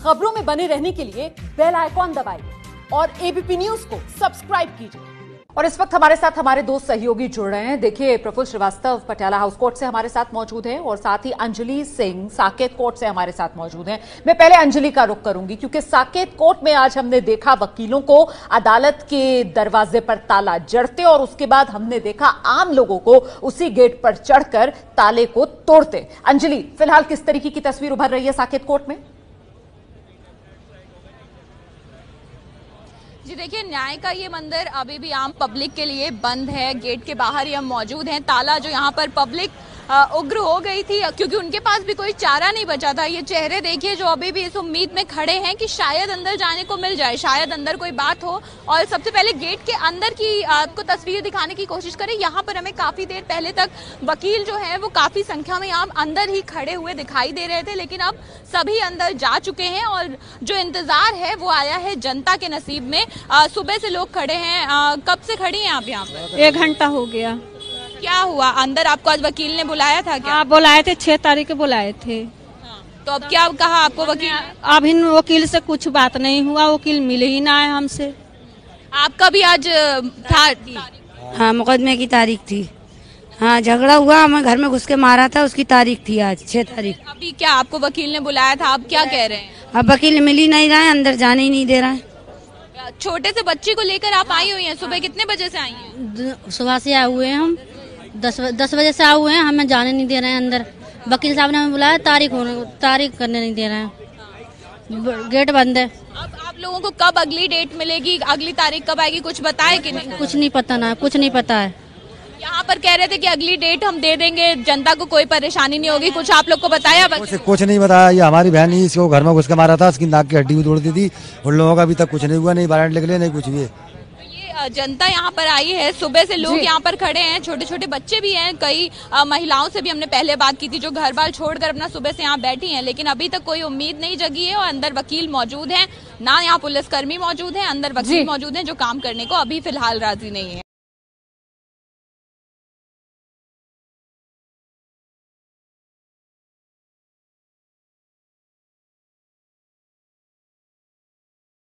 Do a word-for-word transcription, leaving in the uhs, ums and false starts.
खबरों में बने रहने के लिए बेल आइकॉन दबाइए और एबीपी न्यूज को सब्सक्राइब कीजिए। और इस वक्त हमारे साथ हमारे दो सहयोगी जुड़ रहे हैं। देखिए, प्रफुल्ल श्रीवास्तव पटियाला हाउस कोर्ट से हमारे साथ मौजूद हैं और साथ ही अंजलि सिंह साकेत कोर्ट से हमारे साथ मौजूद हैं। मैं पहले अंजलि का रुख करूंगी क्योंकि साकेत कोर्ट में आज हमने देखा वकीलों को अदालत के दरवाजे पर ताला जड़ते और उसके बाद हमने देखा आम लोगों को उसी गेट पर चढ़कर ताले को तोड़ते। अंजलि, फिलहाल किस तरीके की तस्वीर उभर रही है साकेत कोर्ट में? जी देखिए, न्याय का ये मंदिर अभी भी आम पब्लिक के लिए बंद है। गेट के बाहर ही हम मौजूद हैं। ताला जो यहाँ पर पब्लिक उग्र हो गई थी क्योंकि उनके पास भी कोई चारा नहीं बचा था। ये चेहरे देखिए जो अभी भी इस उम्मीद में खड़े हैं कि शायद अंदर जाने को मिल जाए, शायद अंदर कोई बात हो। और सबसे पहले गेट के अंदर की आपको तस्वीर दिखाने की कोशिश करें। यहाँ पर हमें काफी देर पहले तक वकील जो है वो काफी संख्या में यहाँ अंदर ही खड़े हुए दिखाई दे रहे थे, लेकिन अब सभी अंदर जा चुके हैं और जो इंतजार है वो आया है जनता के नसीब में। आ, सुबह से लोग खड़े हैं। आ, कब से खड़ी हैं आप यहाँ पर? एक घंटा हो गया। क्या हुआ अंदर? आपको आज वकील ने बुलाया था क्या? हाँ, बुलाए थे, छह तारीख को बुलाए थे। हाँ। तो अब क्या कहा आपको वकील? अब इन वकील से कुछ बात नहीं हुआ, वकील मिले ही ना है हमसे। आपका भी आज था? हाँ, मुकदमे की तारीख थी। हाँ, झगड़ा हुआ, हमें घर में घुस के मारा था, उसकी तारीख थी आज छह तारीख। अभी क्या आपको वकील ने बुलाया था? आप क्या कह रहे हैं? अब वकील मिल ही नहीं रहा है, अंदर जाने ही नहीं दे रहा है। छोटे से बच्चे को लेकर आप आई हुई हैं। सुबह कितने बजे से आई हैं? सुबह से आए हुए हैं हम, दस दस बजे से आए हुए हैं। हमें जाने नहीं दे रहे हैं अंदर। वकील साहब ने हमें बुलाया, तारीख होने तारीख करने नहीं दे रहे हैं। गेट बंद है। अब आप लोगों को कब अगली डेट मिलेगी, अगली तारीख कब आएगी, कुछ बताए कि नहीं? कुछ नहीं पता ना, कुछ नहीं पता है। यहाँ पर कह रहे थे कि अगली डेट हम दे देंगे, जनता को कोई परेशानी नहीं होगी। कुछ आप लोग को बताया? कुछ, कुछ नहीं बताया। ये हमारी बहन ही इसको घर में घुस के मारा था, इसकी नाक की हड्डी भी तोड़ दी थी। उन लोगों का अभी तक कुछ नहीं हुआ, नहीं वारंट निकले, नहीं कुछ भी। जनता यहाँ पर आई है, सुबह से लोग यहाँ पर खड़े हैं, छोटे छोटे बच्चे भी हैं। कई आ, महिलाओं से भी हमने पहले बात की थी जो घर बार छोड़कर अपना सुबह से यहाँ बैठी हैं, लेकिन अभी तक कोई उम्मीद नहीं जगी है। और अंदर वकील मौजूद हैं, ना यहाँ पुलिसकर्मी मौजूद हैं, अंदर वकील मौजूद हैं जो काम करने को अभी फिलहाल राजी नहीं है।